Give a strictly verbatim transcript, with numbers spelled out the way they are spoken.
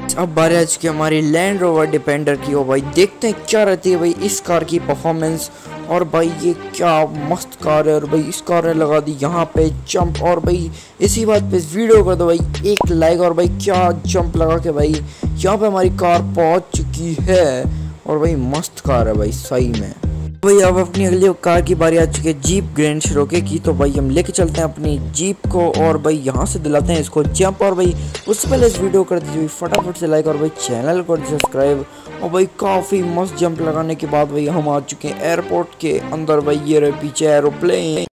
अब बारी आ चुकी है हमारी लैंड रोवर डिफेंडर की। हो भाई देखते हैं क्या रहती है भाई इस कार की परफॉर्मेंस। और भाई ये क्या मस्त कार है। और भाई इस कार ने लगा दी यहाँ पे जंप। और भाई इसी बात पे इस वीडियो कर दो भाई एक लाइक। और भाई क्या जंप लगा के भाई यहाँ पे हमारी कार पहुँच चुकी है। और भाई मस्त कार है भाई सही में। भाई अब अपनी अगली कार की बारी आ चुकी है जीप ग्रैंड शिरोके की। तो भाई हम लेके चलते हैं अपनी जीप को और भाई यहाँ से दिलाते हैं इसको जंप। और भाई उससे पहले इस वीडियो कर दीजिए फटाफट से लाइक और भाई चैनल को सब्सक्राइब। और भाई काफ़ी मस्त जंप लगाने के बाद भाई हम आ चुके हैं एयरपोर्ट के अंदर। भाई ये रहे पीछे एरोप्लेन।